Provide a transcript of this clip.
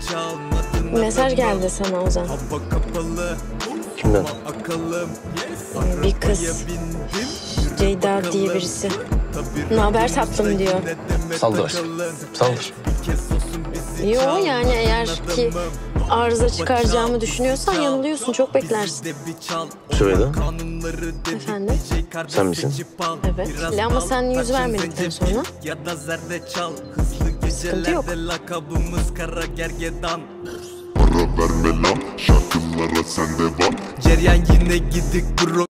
Mesaj geldi sana Ozan. Kimden? Bir kız. Ceyda diye birisi. Ne haber tatlım diyor. Saldır aşkım. Saldır. Yo yani eğer ki arıza çıkaracağımı düşünüyorsan yanılıyorsun. Çok beklersin. Süveyda. Efendim? Sen misin? Evet. Ama sen yüz vermedikten sonra sıkıntı yok. Para verme lan, şarkılara sen devam. Ceryan yine gidik bro.